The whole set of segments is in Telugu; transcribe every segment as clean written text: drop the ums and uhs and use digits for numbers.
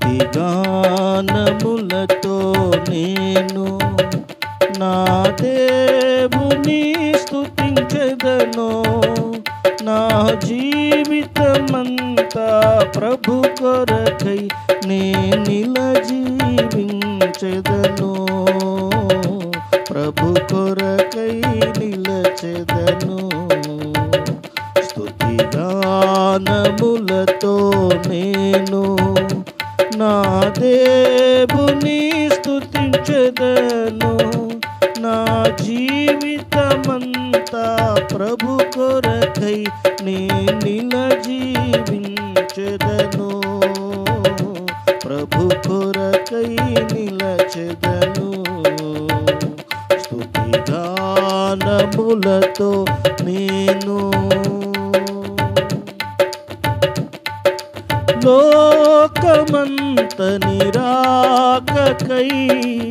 స్తుతిగానములతో నేను నా దేవుని స్తుతించెదను. నా జీవితమంతా ప్రభు కొరకై నేనిలా జీవించెదను. ప్రభు కొరకై నిలచెదను. స్తుతిగానములతో నేను నా దేవుని స్తుతించెదను. నా జీవితమంతా ప్రభు కొరకై నేనిలా జీవించెదను. ప్రభు కొరకై నిలచెదను. స్తుతిగానములతో నేను లోకమంత నిరాకకై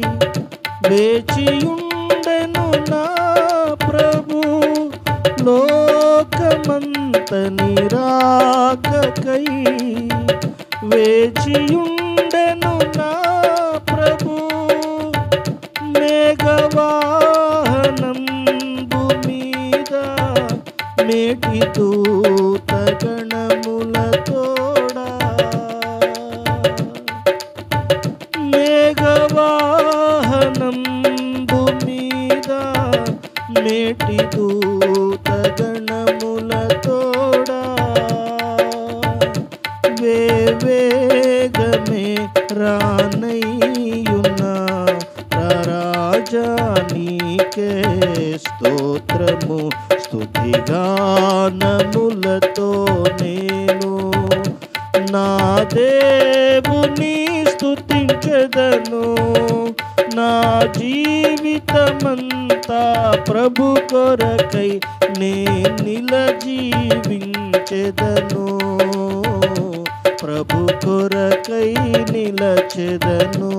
వేచియుండెను నా ప్రభు. లోకమంత నిరాకకై వేచియుండెను నా ప్రభు. మేఘవాహనంబు మీద మేటి దూతగణములతోడా. మేఘవాహనంబు మీద మేటి దూతగణములతోడా. వేగమే రానయ్యున్న రాజా నీకే స్తోత్రము. స్తుతిగానములతో నేను నా దేవుని స్తుతించెదను. నా జీవితమంతా ప్రభు కొరకై నేనిలా జీవించెదను. ప్రభు కొరకై నిలచెదను.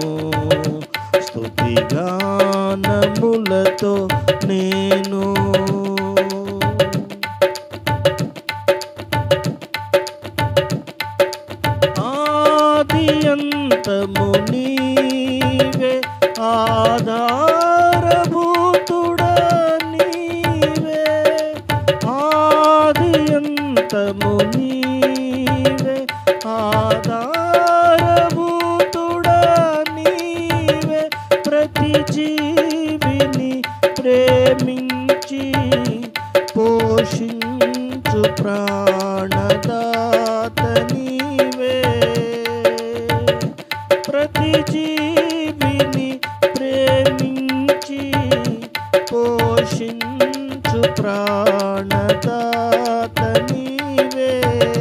స్తుతిగానములతో నేను ఆదియంతము నీవే ఆధారభూతుడా నీవే. ఆదియంతము నీవే ఆధారభూతుడా నీవే. ప్రతి జీవిని ప్రేమించి పోషించు ప్రాణదాత నీవే. ప్రతి జీవిని ప్రేమించి పోషించు ప్రాణదాత నీవే.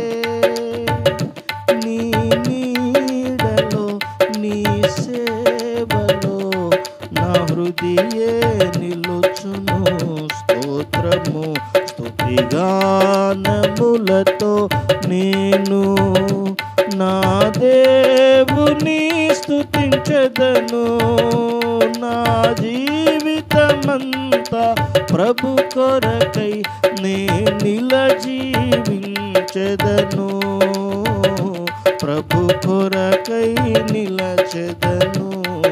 నీ నీడలో నీ సేవలో నా హృదయే నిలుచును. స్తోత్రము. స్తుతిగానములతో నేను నా దేవుని స్తుతించెదను. నా జీవితమంతా ప్రభు కొరకై నేనిలా జీవించెదను. ప్రభు కొరకై నిలచెదను.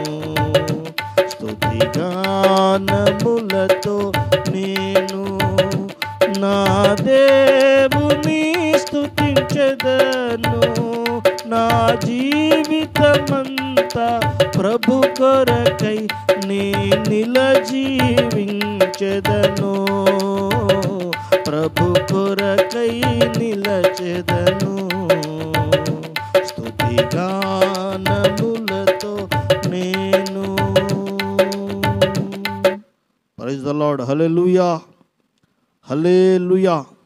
స్తుతిగానములతో నేను నా దేవుని స్తుతించెదను. నా జీవితమంతా ప్రభు కొరకై నేనిలా జీవించెదను. ప్రభు కొరకై నిలచెదను. స్తుతిగానములతో నేను. Praise the Lord. Hallelujah, hallelujah.